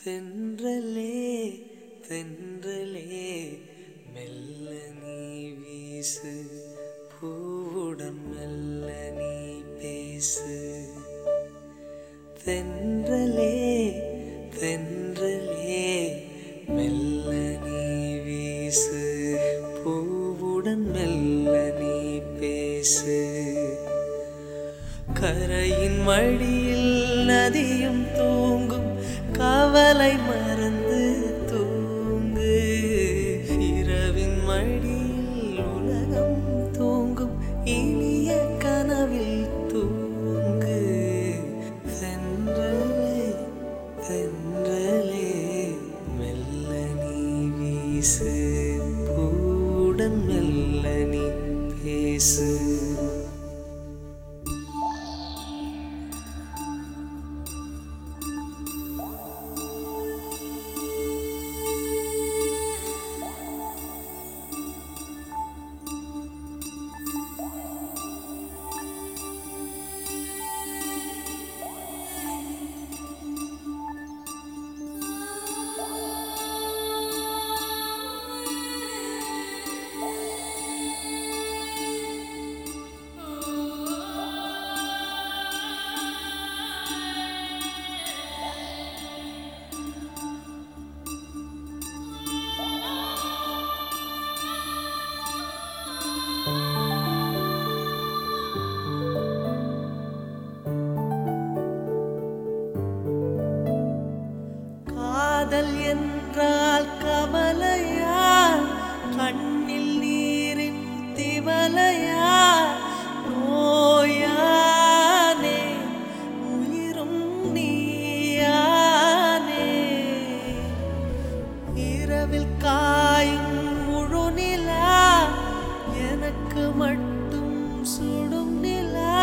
தென்றலே தென்றலே மெல்ல நீ வீசு, பூவுடன் மெல்ல நீ பேசு. தென்றலே தென்றலே மெல்ல நீ வீசு, பூவுடன் மெல்ல நீ பேசு. கரையின் மடியில் நதியும் தூங்கும், கவலை மறந்து தூங்கு. இரவின் மடியில் உலகம் தூங்கும், இனிய கனவில் தூங்கு. தென்றலே தென்றலே மெல்ல நீ வீசு, பூவுடன் மெல்ல நீ பேசு. காதல் என்றால் கவலையா, கண்ணில் நீரின் திவலையா? நோயானே உயிரும் நீயானே. இரவில் காயும் முழு நிலா, எனக்கு மட்டும் சுடும் நிலா.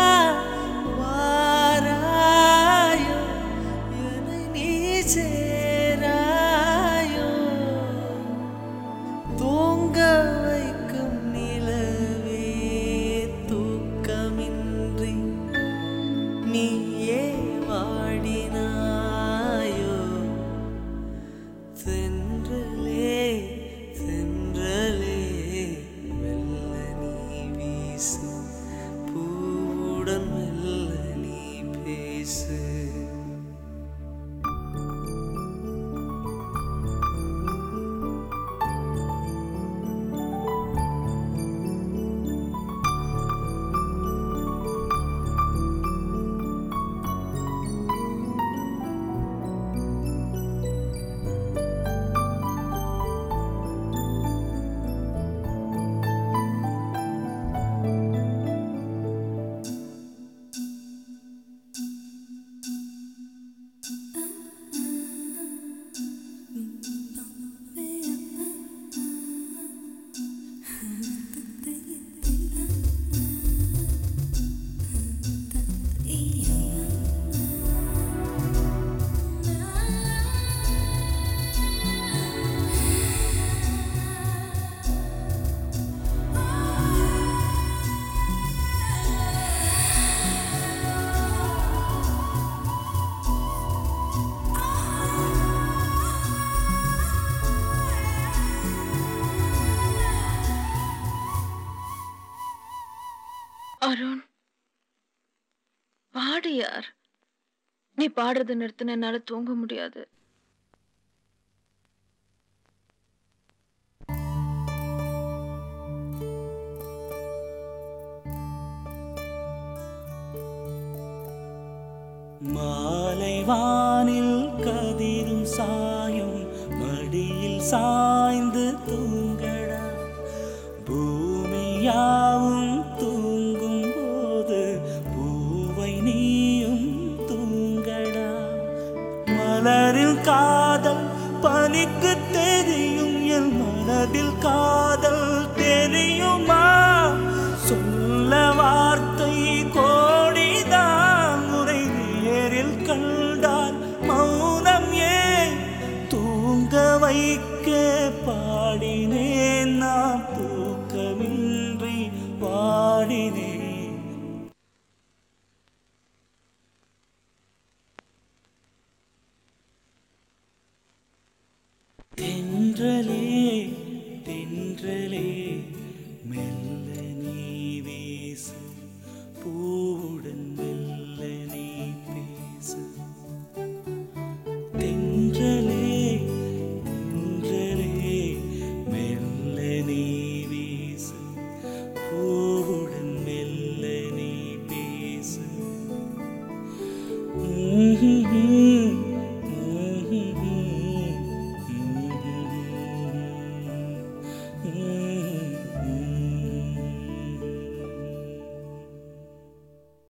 வாராயோ என்னை நீ சேராயோ, தூங்க வைக்கும் நிலவே தூக்கமின்றி நீயே வாடினாயோ. தென்றலே தென்றலே மெல்ல நீ வீசு, பூவுடன் மெல்ல நீ பேசு. அருண், பாடு யார். நீ பாடுறது நிறுத்தின என்னால தூங்க முடியாது. மாலை வானில் கதிரும் சாயும், மடியில் சாய்ந்து தூங்கடா. பூமியாவும் தூங்கும் போது பூவை நீயும் தூங்கடா. மலரில் காதல் பனிக்கு தெரியும், என் மனதில் காதல் தெரியுமா? சொல்லவா